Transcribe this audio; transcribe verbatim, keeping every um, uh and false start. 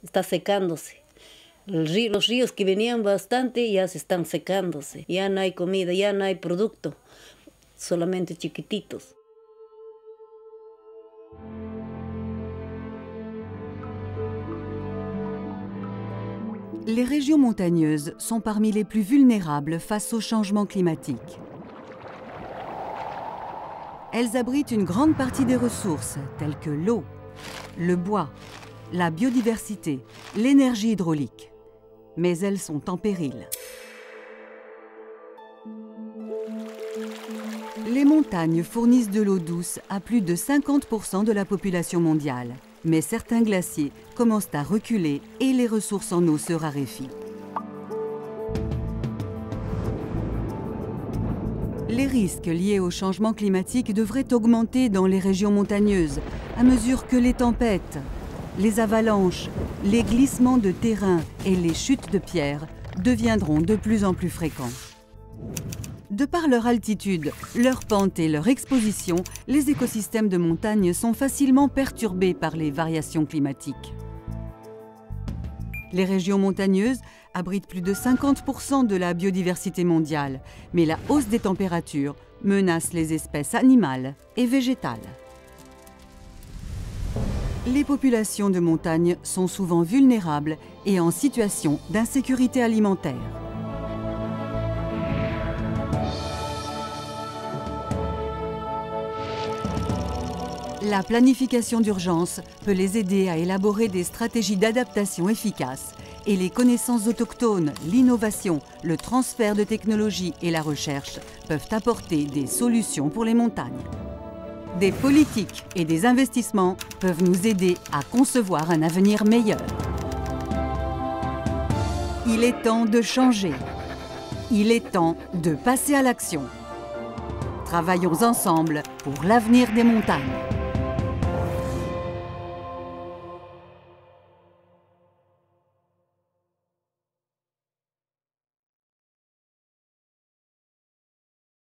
está secándose. El río, los ríos que venían bastante ya se están secándose. Ya no hay comida, ya no hay producto, solamente chiquititos. Les régions montagneuses sont parmi les plus vulnérables face au changement climatique. Elles abritent une grande partie des ressources, telles que l'eau, le bois, la biodiversité, l'énergie hydraulique. Mais elles sont en péril. Les montagnes fournissent de l'eau douce à plus de cinquante pour cent de la population mondiale. Mais certains glaciers commencent à reculer et les ressources en eau se raréfient. Les risques liés au changement climatique devraient augmenter dans les régions montagneuses à mesure que les tempêtes, les avalanches, les glissements de terrain et les chutes de pierres deviendront de plus en plus fréquents. De par leur altitude, leur pente et leur exposition, les écosystèmes de montagne sont facilement perturbés par les variations climatiques. Les régions montagneuses abritent plus de cinquante pour cent de la biodiversité mondiale, mais la hausse des températures menace les espèces animales et végétales. Les populations de montagne sont souvent vulnérables et en situation d'insécurité alimentaire. La planification d'urgence peut les aider à élaborer des stratégies d'adaptation efficaces et les connaissances autochtones, l'innovation, le transfert de technologies et la recherche peuvent apporter des solutions pour les montagnes. Des politiques et des investissements peuvent nous aider à concevoir un avenir meilleur. Il est temps de changer. Il est temps de passer à l'action. Travaillons ensemble pour l'avenir des montagnes.